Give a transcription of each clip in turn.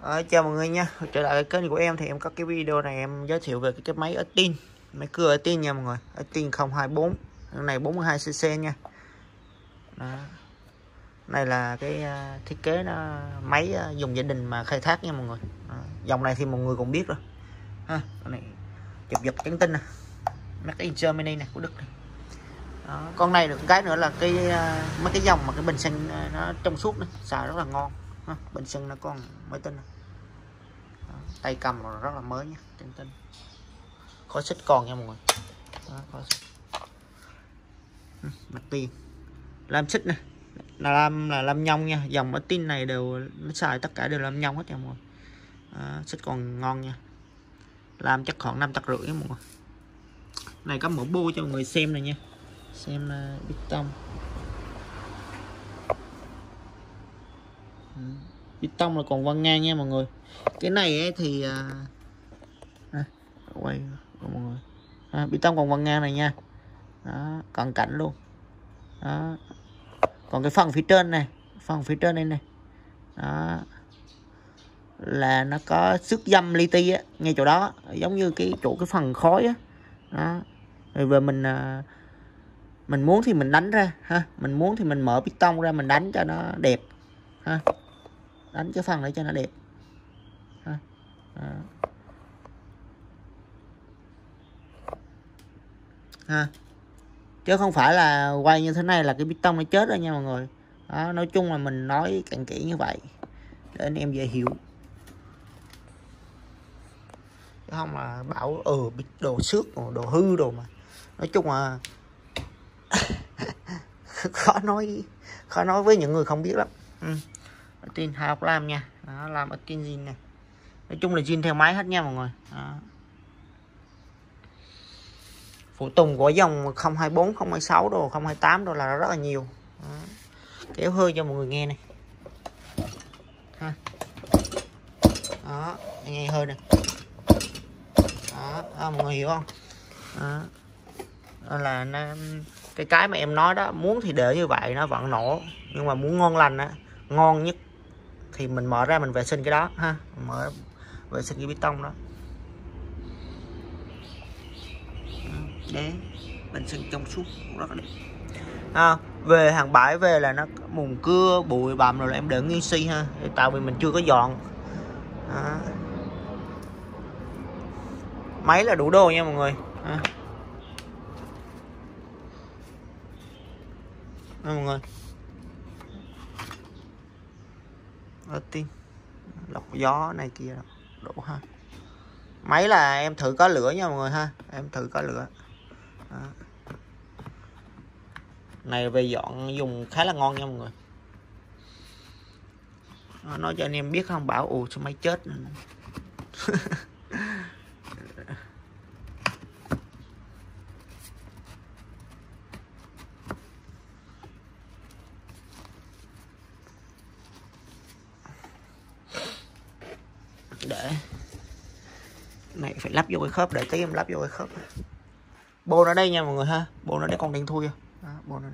Chào mọi người nha, trở lại kênh của em thì em có cái video này em giới thiệu về cái máy Atin, máy cưa Atin nha mọi người. Atin 024, cái này 42cc nha. Đó. Này là cái thiết kế nó máy dùng gia đình mà khai thác nha mọi người. Đó. Dòng này thì mọi người cũng biết rồi ha. Con này chụp giật trắng tinh nè, Made in Germany này, của Đức này. Đó. Con này được cái nữa là cái mấy cái dòng mà cái bình xăng nó trong suốt này, xài rất là ngon ha. Bình xăng nó còn mới tinh này. Tay cầm rất là mới nha, tinh khói xích còn nha mọi người. Đó, khói xích. Mặt tiền làm xích nè, là làm nhông nha. Dòng ở tin này đều nó xài tất cả đều làm nhông hết nha mọi người. Đó, xích còn ngon nha, làm chắc khoảng 5 tấc rưỡi mọi người. Này có mẫu bô cho mọi người xem này nha, xem bít tông. Bít tông là còn vân ngang nha mọi người. Cái này ấy thì quay mọi người, bê tông còn vân ngang này nha. Đó, cận cảnh luôn. Đó. Còn cái phần phía trên này, phần phía trên đây này, đó là nó có sức dăm li ti á, ngay chỗ đó, giống như cái chỗ cái phần khói á. Đó. Rồi về mình muốn thì mình đánh ra ha, mình muốn thì mình mở piston ra mình đánh cho nó đẹp ha, đánh cái phần này cho nó đẹp ha. Đó. Ha. Chứ không phải là quay như thế này là cái piston nó chết rồi nha mọi người. Đó, nói chung là mình nói cặn kỹ như vậy để anh em dễ hiểu, chứ không là bảo đồ xước đồ hư đồ mà. Nói chung là khó nói với những người không biết lắm. Tin hai ốc lam nha. Đó, làm ở tin zin này, nói chung là zin theo máy hết nha mọi người. Đó. Phụ tùng của dòng 024, 026 đồ, 028 đồ là rất là nhiều. Đó. Kéo hơi cho mọi người nghe này ha. Đó, nghe hơi nè. Đó, mọi người hiểu không? Đó là cái mà em nói đó, muốn thì để như vậy nó vẫn nổ, nhưng mà muốn ngon lành á, ngon nhất thì mình mở ra mình vệ sinh cái đó ha, mở vệ sinh cái bê tông đó. Đấy, bình sinh trong suốt rất là đẹp. Về hàng bãi về là nó mùn cưa bụi bặm rồi là em để nguyên si ha, tại vì mình chưa có dọn. Đó. Máy là đủ đồ nha mọi người. Đó, mọi người. Tin lọc gió này kia đủ ha. Máy là em thử có lửa nha mọi người ha, em thử có lửa. Đó. Này về dọn dùng khá là ngon nha mọi người. Đó, nói cho anh em biết không, bảo sao máy chết. Để này phải lắp vô cái khớp, để tí em lắp vô cái khớp. Bô nó đây nha mọi người ha, bô nó đây, con đen thui. Đó, bô nó đây.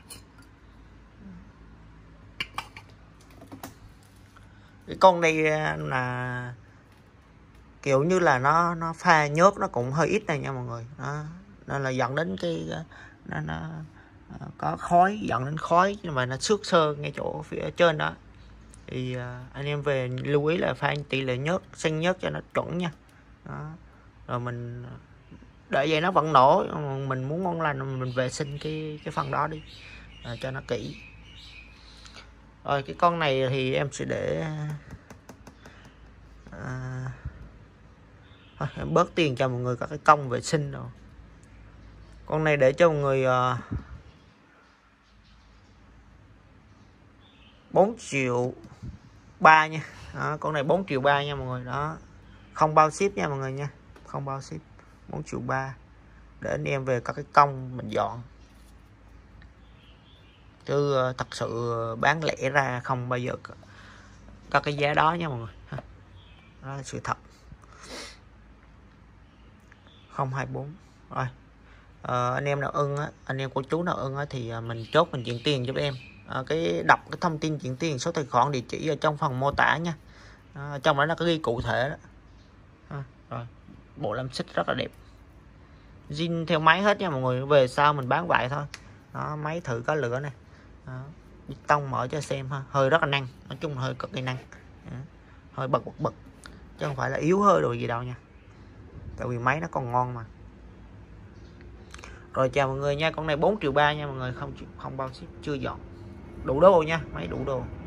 Cái con đây là kiểu như là nó pha nhớt nó cũng hơi ít này nha mọi người. Đó, nên là dẫn đến cái nó có khói, dẫn đến khói nhưng mà nó xước sơ ngay chỗ phía trên đó. Thì anh em về lưu ý là pha tỷ lệ nhớt, xăng nhớt cho nó chuẩn nha. Đó. Rồi mình để vậy nó vẫn nổ, mình muốn ngon lành mình vệ sinh cái phần đó đi cho nó kỹ. Rồi cái con này thì em sẽ để em bớt tiền cho mọi người các cái công vệ sinh rồi. Con này để cho mọi người 4,3 triệu nha. Đó, con này 4,3 triệu nha mọi người. Đó, không bao ship nha mọi người nha, không bao ship. 4,3 triệu để anh em về các cái công mình dọn, chứ thật sự bán lẻ ra không bao giờ có cái giá đó nha mọi người. Đó là sự thật. 024 rồi. Anh em nào ưng á, anh em của chú nào ưng á thì mình chốt mình chuyển tiền giúp em. Cái đọc cái thông tin chuyển tiền, số tài khoản, địa chỉ ở trong phần mô tả nha. đó, trong đó nó có ghi cụ thể đó. Rồi bộ làm xích rất là đẹp, zin theo máy hết nha mọi người, về sau mình bán vậy thôi. Đó, máy thử có lửa này, bê tông mở cho xem ha, hơi rất là năng, nói chung là hơi cực kỳ năng. Đó, hơi bật chứ không phải là yếu hơi đồ gì đâu nha, tại vì máy nó còn ngon mà. Rồi chào mọi người nha, con này 4.3 triệu nha mọi người, không bao ship, chưa dọn, đủ đồ nha, máy đủ đồ.